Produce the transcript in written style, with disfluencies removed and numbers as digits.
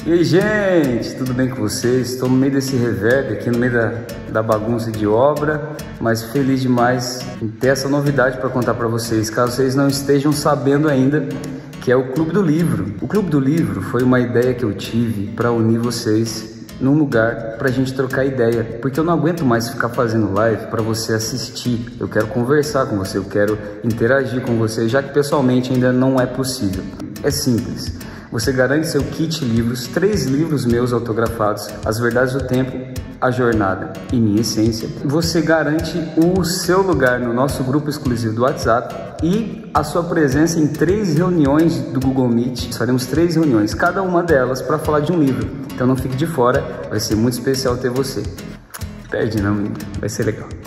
E aí, gente, tudo bem com vocês? Estou no meio desse reverb aqui, no meio da bagunça de obra, mas feliz demais em ter essa novidade para contar para vocês, caso vocês não estejam sabendo ainda, que é o Clube do Livro. O Clube do Livro foi uma ideia que eu tive para unir vocês num lugar pra gente trocar ideia, porque eu não aguento mais ficar fazendo live para você assistir. Eu quero conversar com você, eu quero interagir com você, já que pessoalmente ainda não é possível. É simples. Você garante seu kit livros, 3 livros meus autografados, As Verdades do Tempo, A Jornada e Minha Essência. Você garante o seu lugar no nosso grupo exclusivo do WhatsApp e a sua presença em 3 reuniões do Google Meet. Faremos 3 reuniões, cada uma delas para falar de um livro. Então não fique de fora, vai ser muito especial ter você. Perde não, vai ser legal.